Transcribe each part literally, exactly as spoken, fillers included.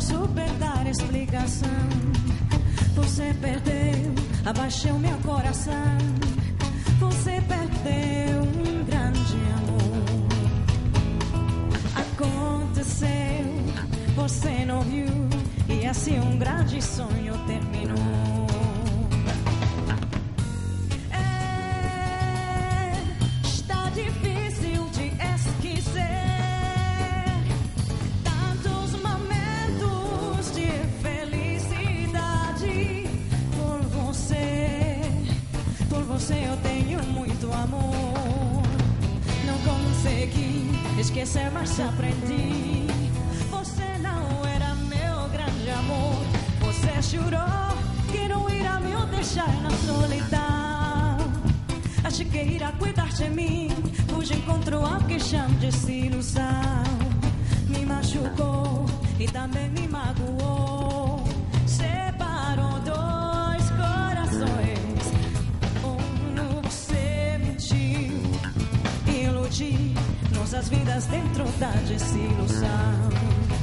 posso dar explicação. Você perdeu, abaixou meu coração. Você perdeu um grande amor. Aconteceu, você não viu, e assim um grande sonho terminou. É, está difícil de esquecer tantos momentos de felicidade. Por você, por você eu tenho muito amor. Não consegui esquecer, mas aprendi. Você não era meu grande amor. Você jurou que não irá me deixar na solidão. Achei que irá cuidar de mim, hoje encontrou alguém chama de desilusão. Me machucou e também me magoou. Separou dois corações. Um, você mentiu, iludiu nossas vidas dentro da desilusão.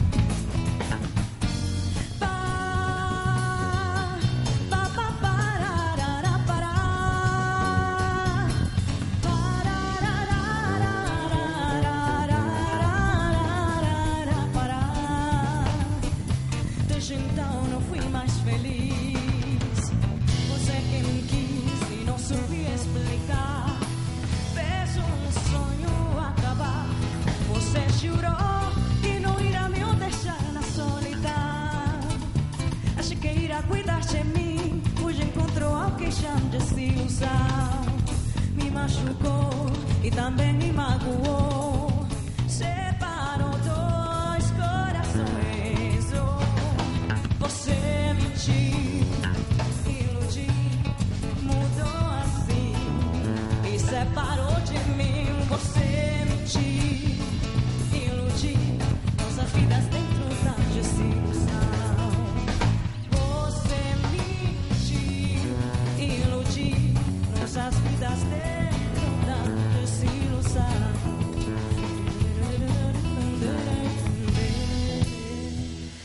Desde então não fui mais feliz. Você quem quis e não soube explicar. Fez um sonho acabar. Você jurou que não irá me deixar na solidão. Achei que irá cuidar de mim, hoje encontrou alguém chama de desilusão. Me machucou e também me magoou. Separou dois corações. Oh, você mentiu, iludiu, mudou assim e separou de mim. Você mentiu, iludiu nossas vidas dentro da desilusão. Você mentiu, iludiu nossas vidas dentro da desilusão.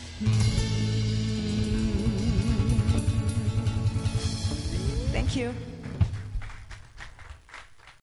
Thank you.